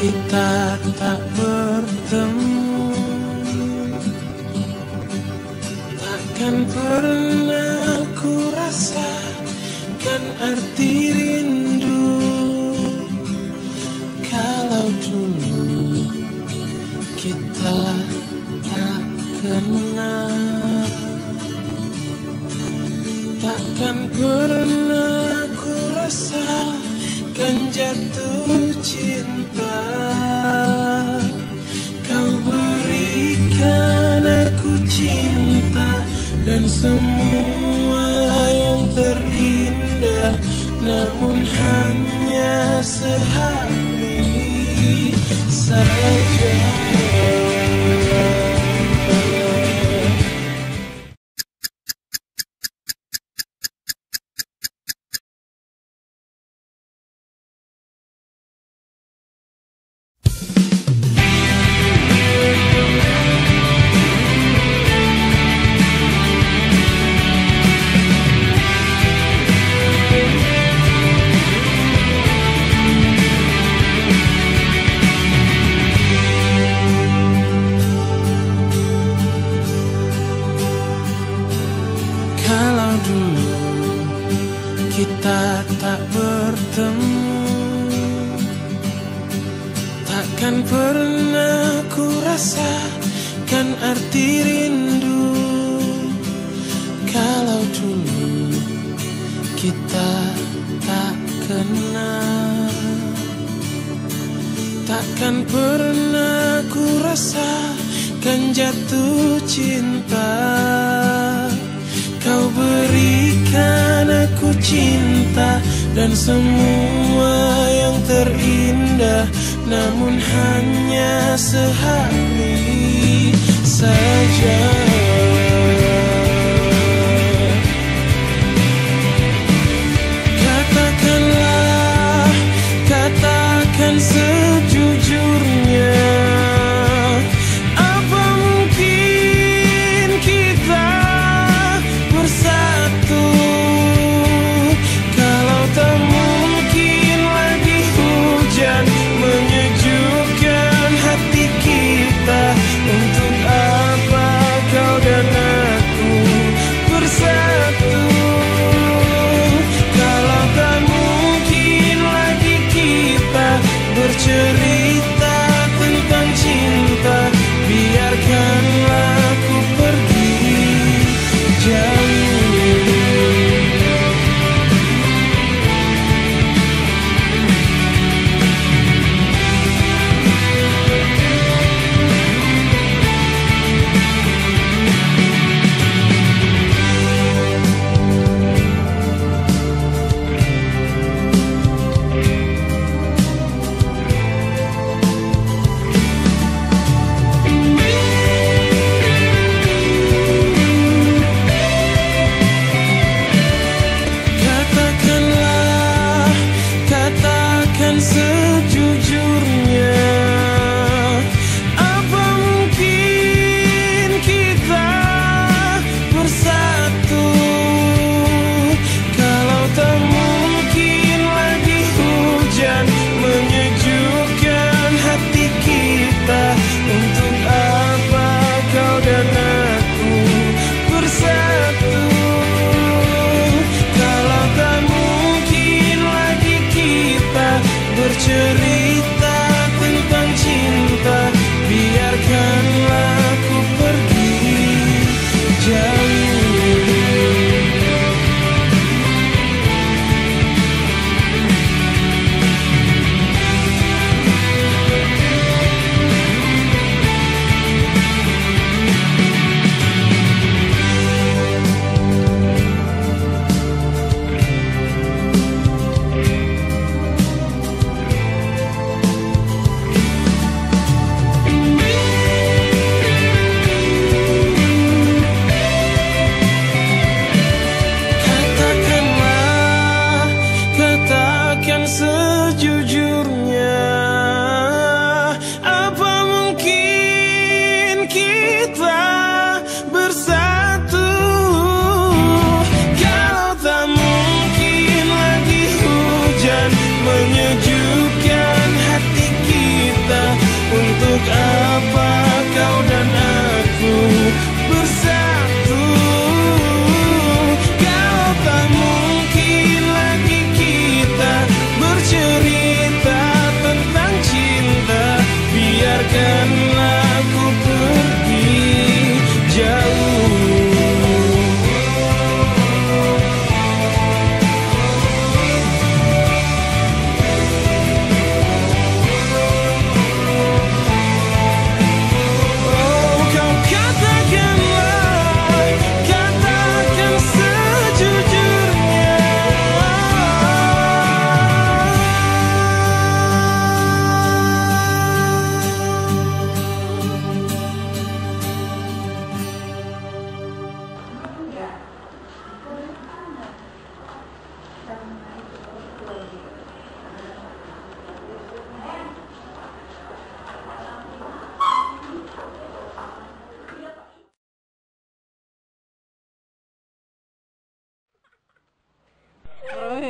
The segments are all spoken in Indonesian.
kita tak bertemu, takkan pernah ku rasakan arti rindu. Kalau dulu kita tak kenal, takkan pernah ku rasakan jatuh cinta. Kau berikan aku cinta dan semua yang terindah, namun hanya sehari saja. Kalau dulu kita tak bertemu, takkan pernah ku rasakan arti rindu. Kalau dulu kita tak kenal, takkan pernah ku rasakan jatuh cinta. Kau berikan aku cinta dan semua yang terindah, namun hanya sehari saja. Katakanlah, katakan sejujurnya, apa mungkin kita bersatu? Kalau tak mungkin lagi hujan menyejukkan hati kita, untuk apa kau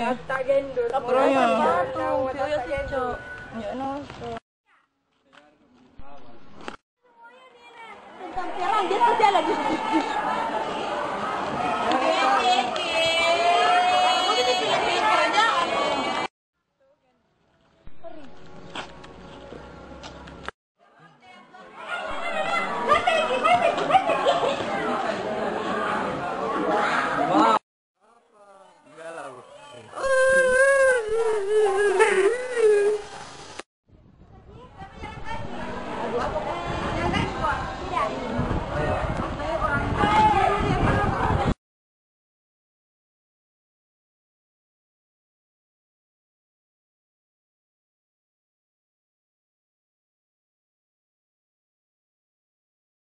ya. Kapronya. Yo sih, Cok. Yo noso. Tentang film dia kerja lagi.